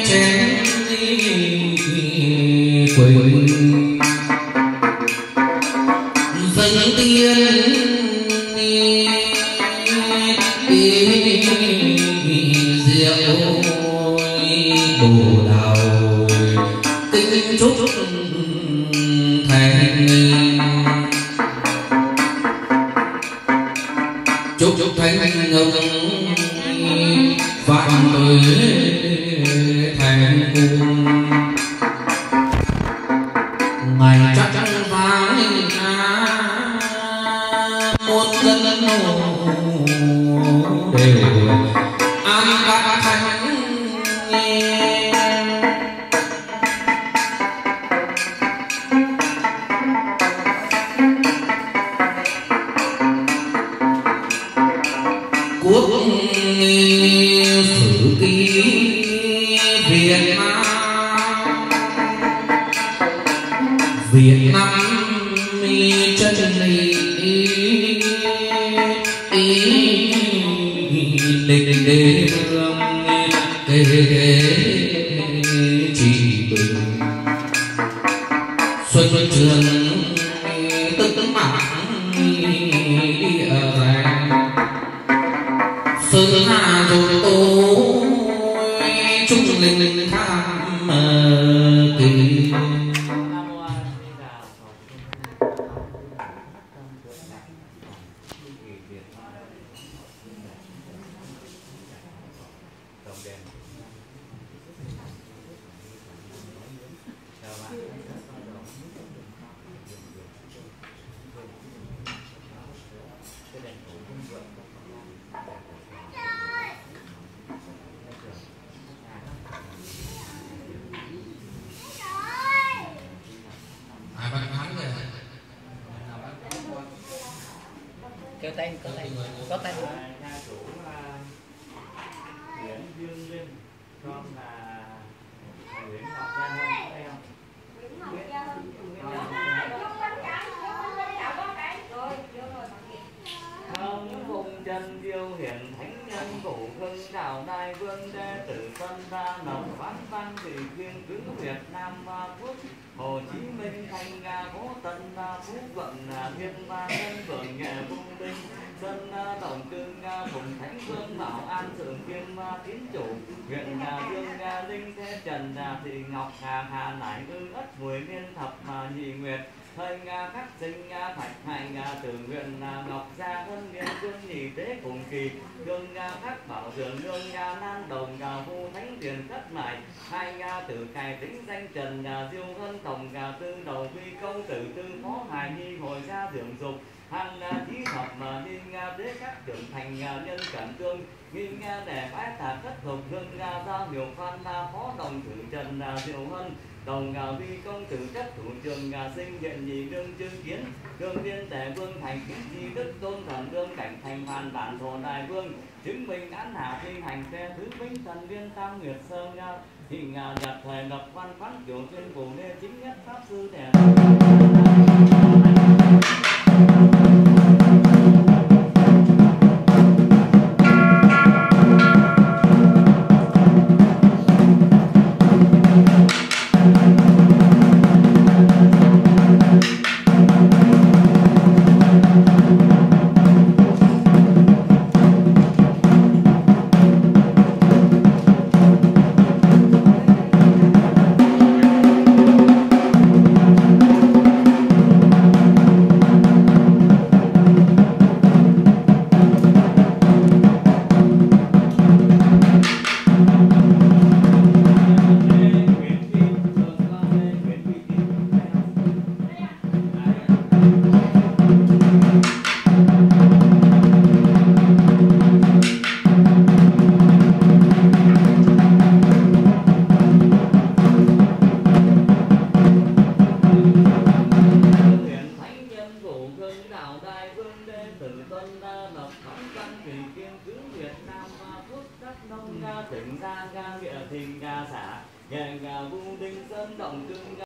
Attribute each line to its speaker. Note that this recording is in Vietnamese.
Speaker 1: chén quỳnh dâng tiên rượu bồ đào kính chúc thành chúc thành ngọc vạn đời thành cung ngày chắc vang một dân đều an các thánh quốc sử ký Việt Nam chân lý định đế hương chỉ bình xuân trường tức mạng địa vàng sơn hà rồi tôi trung linh tham kỳ
Speaker 2: kêu tên có tên
Speaker 3: nhà chủ Nguyễn Dương Linh, con là Nguyễn Ngọc Gia Hân, thấy không? Không vùng chân diêu hiển thánh nhân cụ hưng đạo đại vương đệ tử tân gia nộp ván văn thì kiên cứ Việt Nam và quốc Hồ Chí Minh thành phố Tân Phú Quận Thiên Ba Nhân Phường Nghệ Cung Tinh dân tổng cư vùng Thánh Vương Bảo An Thượng Kiên Tín Chủ huyện Dương Linh Thế Trần Thị Ngọc Hà Nải Ư Ất Mùi Niên Thập Nhị Nguyệt thời khắc sinh thạch hành từ huyện Ngọc Gia Hân Niên Dương Nhị Tế cùng kỳ đương khắc bảo dường lương nan đồng vu thánh tiền thất mại hai tử cài tính danh Trần Diêu Hân tổng tư đầu quy công tử tư phó hài nhi hồi ra dưỡng dục hàng chí thập niên đế các trưởng thành nhân cẩn tương nghi để bái thả thất thuộc hương giao nhiều phan phó đồng tử Trần Diêu Hân đồng vi công tử chất thủ trường sinh hiện nhị đương chứng kiến đương viên tể vương thành kính chi đức tôn thần đương cảnh thành hoàn bản thổ đại vương chứng minh án hạ thi hành xe thứ binh thần viên tam nguyệt sơn hình nhật thời lập văn phán kiểu tuyên bổ nê chính nhất pháp sư thể tỉnh ra ga địa thình ga xả nghe vu đinh dân động cưng